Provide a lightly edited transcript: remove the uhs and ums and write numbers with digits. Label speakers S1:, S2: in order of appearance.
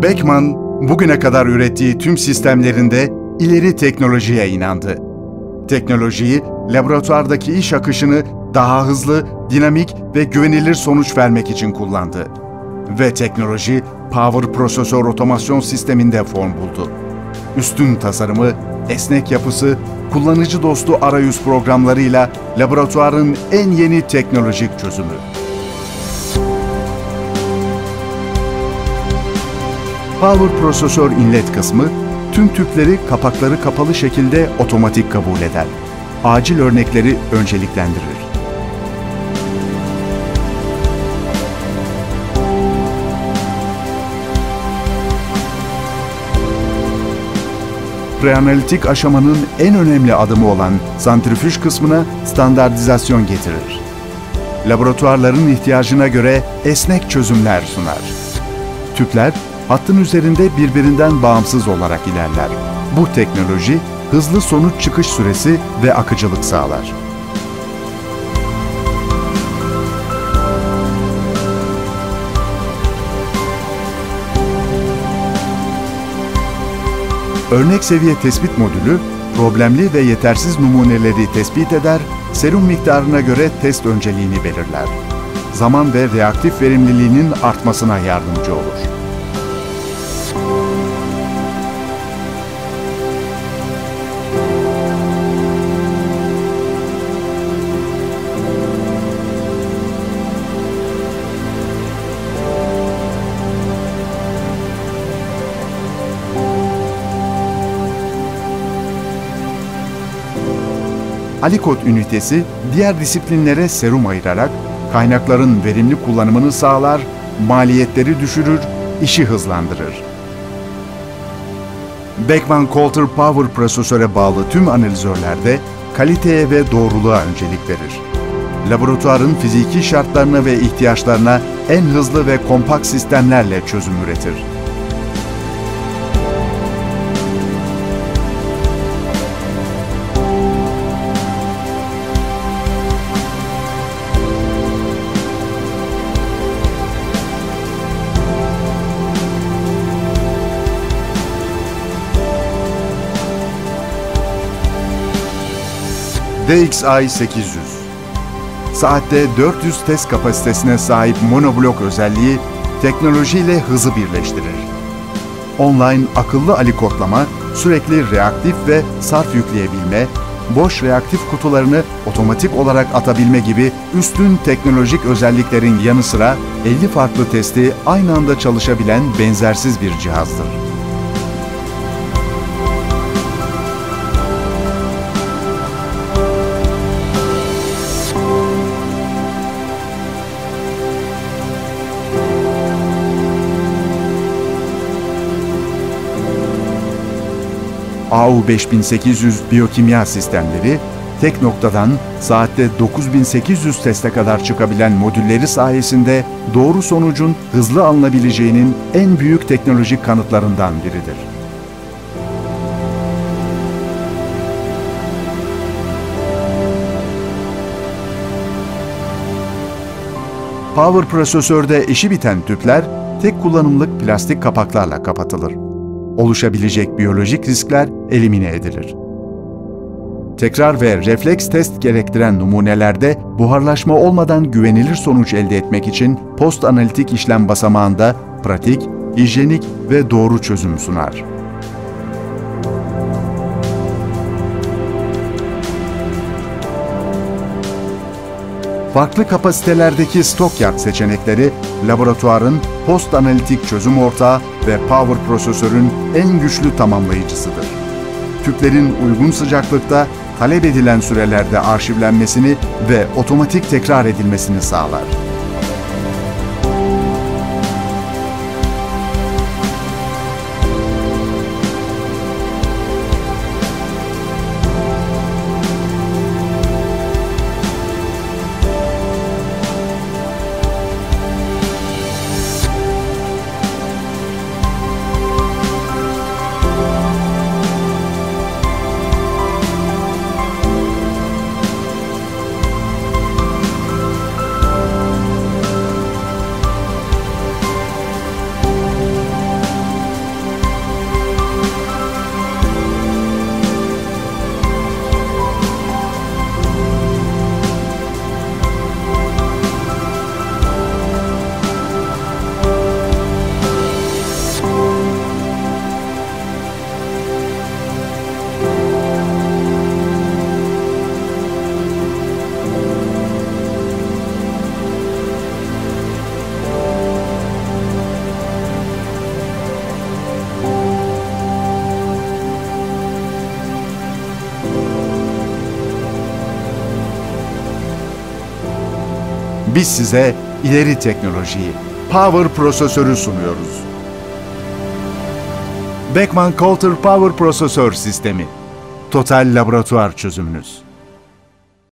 S1: Beckman, bugüne kadar ürettiği tüm sistemlerinde ileri teknolojiye inandı. Teknolojiyi, laboratuvardaki iş akışını daha hızlı, dinamik ve güvenilir sonuç vermek için kullandı. Ve teknoloji, Power Prosesör Otomasyon Sistemi'nde form buldu. Üstün tasarımı, esnek yapısı, kullanıcı dostu arayüz programlarıyla laboratuvarın en yeni teknolojik çözümü. Power Prosesör inlet kısmı, tüm tüpleri kapakları kapalı şekilde otomatik kabul eder. Acil örnekleri önceliklendirir. Preanalitik aşamanın en önemli adımı olan santrifüj kısmına standartizasyon getirir. Laboratuvarların ihtiyacına göre esnek çözümler sunar. Tüpler, hattın üzerinde birbirinden bağımsız olarak ilerler. Bu teknoloji, hızlı sonuç çıkış süresi ve akıcılık sağlar. Örnek seviye tespit modülü, problemli ve yetersiz numuneleri tespit eder, serum miktarına göre test önceliğini belirler. Zaman ve reaktif verimliliğinin artmasına yardımcı olur. Alikot ünitesi, diğer disiplinlere serum ayırarak kaynakların verimli kullanımını sağlar, maliyetleri düşürür, işi hızlandırır. Beckman-Coulter Power Prosesöre bağlı tüm analizörlerde kaliteye ve doğruluğa öncelik verir. Laboratuvarın fiziki şartlarına ve ihtiyaçlarına en hızlı ve kompakt sistemlerle çözüm üretir. DXi 800 saatte 400 test kapasitesine sahip monoblok özelliği teknolojiyle hızı birleştirir. Online akıllı alikotlama, sürekli reaktif ve sarf yükleyebilme, boş reaktif kutularını otomatik olarak atabilme gibi üstün teknolojik özelliklerin yanı sıra 50 farklı testi aynı anda çalışabilen benzersiz bir cihazdır. AU5800 biyokimya sistemleri, tek noktadan saatte 9800 teste kadar çıkabilen modülleri sayesinde doğru sonucun hızlı alınabileceğinin en büyük teknolojik kanıtlarından biridir. Power prosesörde işi biten tüpler, tek kullanımlık plastik kapaklarla kapatılır. Oluşabilecek biyolojik riskler elimine edilir. Tekrar ve refleks test gerektiren numunelerde buharlaşma olmadan güvenilir sonuç elde etmek için post analitik işlem basamağında pratik, hijyenik ve doğru çözüm sunar. Farklı kapasitelerdeki Stockyard seçenekleri, laboratuvarın post analitik çözüm ortağı ve Power prosesörün en güçlü tamamlayıcısıdır. Tüplerin uygun sıcaklıkta, talep edilen sürelerde arşivlenmesini ve otomatik tekrar edilmesini sağlar. Biz size ileri teknolojiyi, Power prosesörü sunuyoruz. Beckman Coulter Power Prosesör Sistemi. Total laboratuvar çözümünüz.